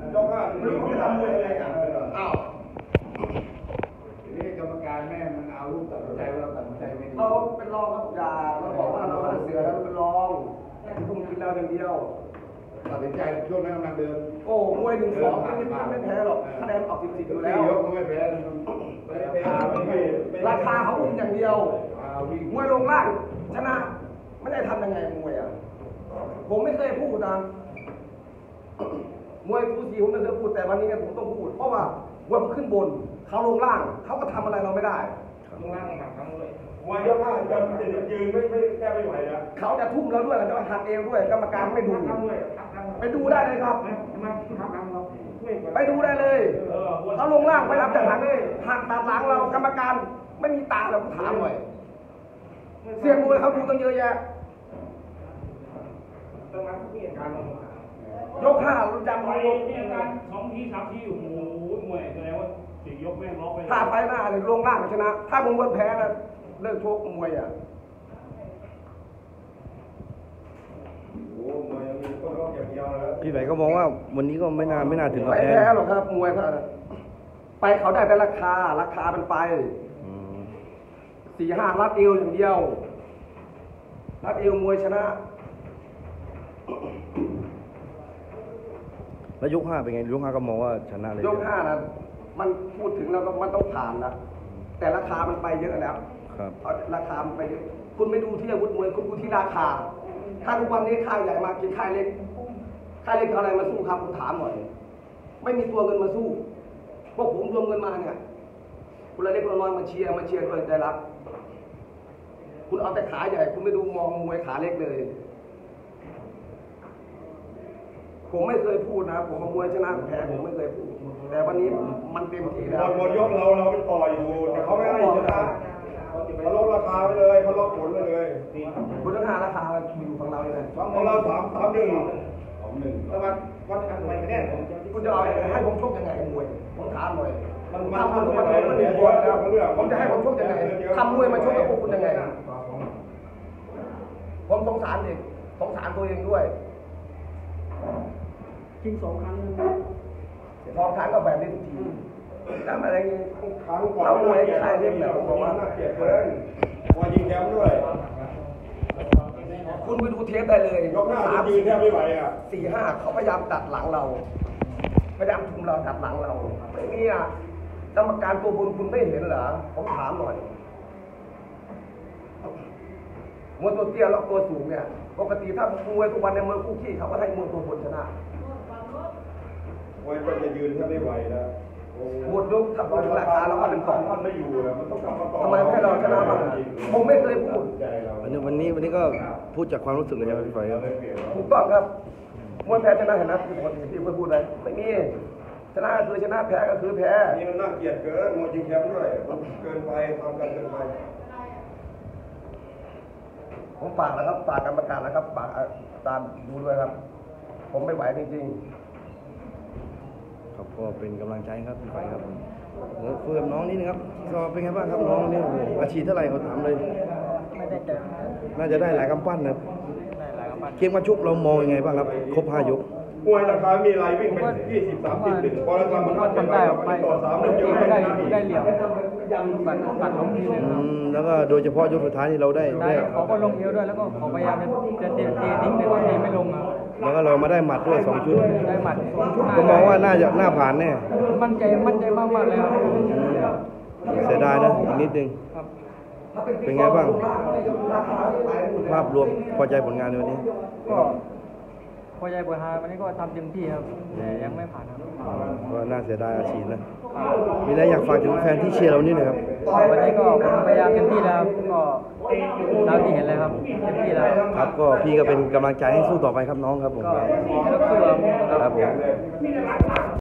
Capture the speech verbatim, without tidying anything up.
ยกห้าไม่รู้เขาทำมวยยังไงอ่ะอ้าวทีนี้กรรมการแม่มันเอาลูกตัดสินใจเราตัดสินใจไม่ดีเราเป็นรองครับอย่าเราบอกว่าเราเสือแล้วเป็นรองทุ่มกินเราอย่างเดียวตัดสินใจช่วงนั้นกำลังเดินโอ้มวยหนึ่งสองไม่ไม่แพ้หรอกคะแนนออกสิบสิบอยู่แล้วยกก็ไม่แพ้ราคาเขาเป็นอย่างเดียวมวยลงล่างชนะไม่ได้ทำยังไงมวยอ่ะผมไม่เคยพูดนะมวยทูสีผมไม่เคยพูดแต่วันนี้เนี่ยผมต้องพูดเพราะว่าวันขึ้นบนเขาลงล่างเขาก็ทำอะไรเราไม่ได้ลงล่างหนักทั้งเลยมวยยกห้าจะยืนไม่ไม่แก้ไม่ไหวนะเขาจะทุ่มเราด้วยจะหักเอวด้วยกรรมการไม่ดูไปดูได้เลยครับไปดูได้เลยเขาลงล่างไปรับจากหักหักตัดหลังเรากรรมการไม่มีตาเราถามหน่อยเสียงมวยเขาดูตั้งเยอะแยะยกห้าเราจำไว้มีอาการสองทีสามทีโอ้โหมวยแสดงว่าสี่ยกแม่งล็อกไปถ้าไฟหน้าเนี่ยลงล่างชนะถ้ามึงวันแพ้นะเลิกชกมวยอ่ะพี่ไหนก็มองว่าวันนี้ก็ไม่น่าไม่น่าถึงกับแพ้หรอกครับมวยถ้าไปเขาได้แต่ราคาราคาเป็นไปสี่ห้ารัดเอวอย่างเดียวรัดเอวมวยชนะแล้วยกห้าเป็นไงยกห้าก็มองว่าชนะเลยยกห้านะมันพูดถึงแล้วก็มันต้องผ่านนะแต่ราคามันไปเยอะแล้วครับราคามันไปเยอะคุณไม่ดูที่อาวุธมวยคุณดูที่ราคาถ้าทุกวันนี้ค่ายใหญ่มากินค่ายเล็กค่ายเล็กเอาอะไรมาสู้ครับคุณถามหน่อยไม่มีตัวเงินมาสู้พวกผมรวมเงินมาเนี่ยคุณเล็กคุณน้อยมาเชียร์มาเชียร์ด้วยใจรักคุณเอาแต่ขาใหญ่คุณไม่ดูมองมวยขาเล็กเลยผมไม่เคยพูดนะผมมวยชนะแพ้ผมไม่เคยพูดแต่วันนี้มันเต็มที่แล้วหมดยกเราเราเป็นต่ออยู่แต่เขาไม่ให้ชนะเขาลดราคาไปเลยเขาลดผลไปเลยคุณราคาราคาอยู่ฝั่งเราเลยของเราสามสามหนึ่งสองหนึ่งแล้วมันวันอันใหม่กันเนี่ยคุณจะเอาให้ผมชกยังไงมวยผมถามหน่อยมันทำทุกวันนี้มันดีกว่าแล้วผมจะให้ผมชกยังไงทำมวยมาชกกับพวกคุณยังไงผมสงสารเด็กสงสารตัวเองด้วยชิงสองครั้งสองครั้งก็แบบนี้ทุกทีทำอะไรเงี้ยครั้งก่อนเรามวยใครเล่นแบบผมบอกว่าน่าเกลียดเกินมวยยิงแชมป์ด้วยคุณไปดูเทปได้เลยยกหน้ายืนแทบไม่ไหวอ่ะสี่ห้าเขาพยายามตัดหลังเราพยายามทุมเราตัดหลังเราไม่มีอ่ะกรรมการตัวบนคุณไม่เห็นเหรอผมถามหน่อยมวยตัวเตี้ยแล้วตัวสูงเนี่ยปกติถ้ามวยทุกวันในมวยคู่ขี้เขาก็ให้มวยตัวบนชนะมวยจะยืนแทบไม่ไหวแล้วหมดยกถ้าเป็นราคาเราก็เป็นสองมันไม่อยู่แล้วมันต้องกลับมาต่อทำไมให้เราชนะบ้างผมไม่เคยพูดวันนี้วันนี้วันนี้ก็พูดจากความรู้สึกเลยใช่ไหมพี่ไฟครับถูกต้องครับมวยแพ้ชนะเห็นไหมปกติที่พูดอะไรไม่มีชนะคือชนะแพ้ก็คือแพ้นี่มันน่าเกลียดเกินมวยยิงแชมป์ด้วยมันเกินไปทำกันเกินไปผมฝากนะครับฝากกรรมการนะครับฝากตามดูด้วยครับผมไม่ไหวจริงๆครับก็เป็นกำลังใจครับพี่ไฟครับแล้วคุยกับน้องนิดนึงครับก็เป็นไงบ้างครับน้องนี่อาชีพเท่าไหร่เขาถามเลยไม่ได้ใจน่าจะได้หลายกำปั้นนะเกมมาชุบเรามองยังไงบ้างครับครบห้ายกมวยราคามีไรวิ่งไปยี่สิบสามสิบถึงพอแล้วทำมันมันได้ไปต่อสามแล้วเจอไม่ได้ได้เหลี่ยมตัดตัดลงทีนึงแล้วก็โดยเฉพาะยกสุดท้ายที่เราได้ได้เขาก็ลงเอวด้วยแล้วก็เขาพยายามจะเตะเตะทิ้งแต่ว่าเตะไม่ลงอ่ะแล้วก็เรามาได้หมัดด้วยสองชุดได้หมัดสองชุดก็มองว่าน่าจะน่าผ่านแน่มั่นใจมั่นใจมากมากเลยครับเสียดายนะอีกนิดนึงเป็นไงบ้างภาพรวมพอใจผลงานในวันนี้ก็พอใจผลงานวันนี้ก็ทำเต็มที่ครับแต่ยังไม่ผ่านครับก็น่าเสียดายอาชีพนะมีอะไรอยากฝากถึงแฟนที่เชียร์เรานี่นะครับวันนี้ก็พยายามเต็มที่แล้วก็เราที่เห็นเลยครับเต็มที่แล้วครับก็พี่ก็เป็นกำลังใจให้สู้ต่อไปครับน้องครับผมก็ให้เราสู้ครับผม